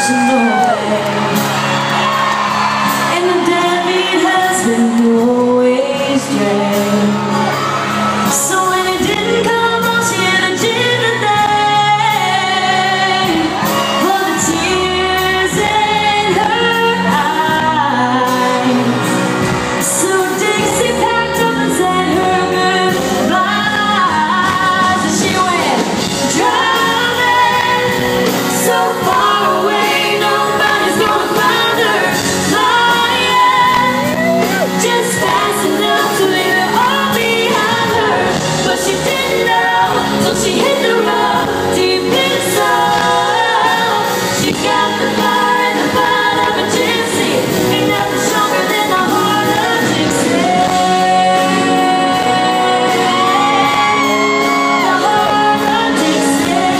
emotional pain. And the deadbeat husband always drained. So when it didn't come on, she had a gin and thing for the tears in her eyes. So Dixie packed up and said her goodbyes, and she went driving so far away, nobody's gonna find her, flying just fast enough to leave it all behind her. But she didn't know till she hit the road deep inside. She got the fire in the fight of a gypsy. Ain't nothing stronger than the heart of Dixie. The heart of Dixie.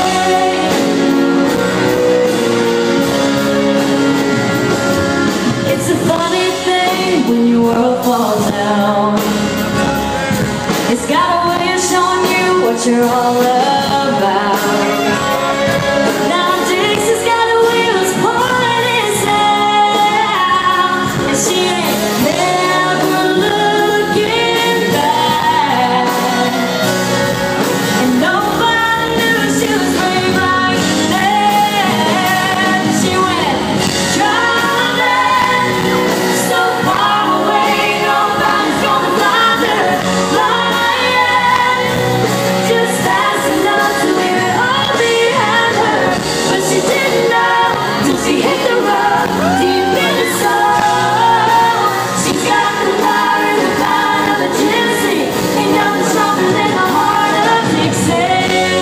It's a funny thing when your world falls down. It's got a way of showing you what you're all about. Now Dixie's got the wheels pulling his out, and she ain't never looking back. And nobody knew she was brave like that. She went driving so far away, nobody's gonna find her, flying just fast enough to leave it all behind her. But she didn't know till she hit the road deep in her soul. She's got the fire in the fight of a gypsy. Ain't nothing stronger than the heart of Dixie.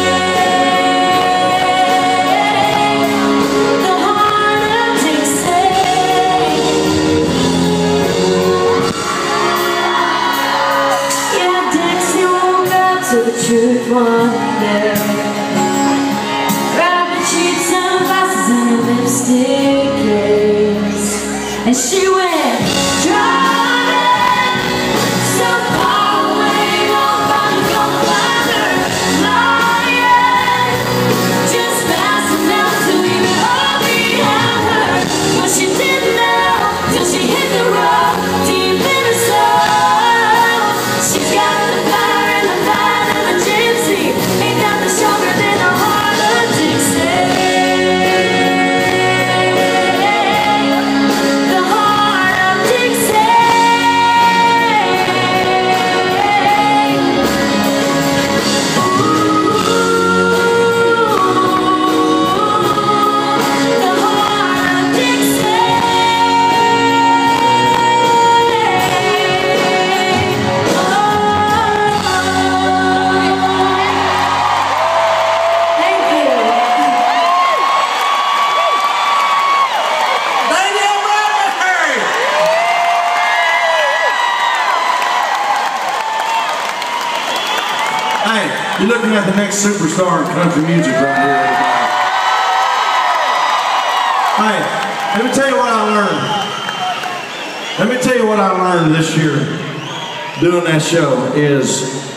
The heart of Dixie. Yeah, Dixie woke up to the truth one day. Grabbed the sheets and glasses and her lipstick case, and she went driving so far away, nobody's gonna find her, flying just fast enough to leave it all behind her. But she didn't know till she hit the road deep in her soul. She's got the fire in the fight of a gypsy. Ain't nothing stronger than the heart of Dixie. The heart of Dixie. The heart of Dixie. Thank you. Danielle Bradley! Hey, you're looking at the next superstar in country music right here. Hey, let me tell you what I learned. Let me tell you what I learned this year doing that show is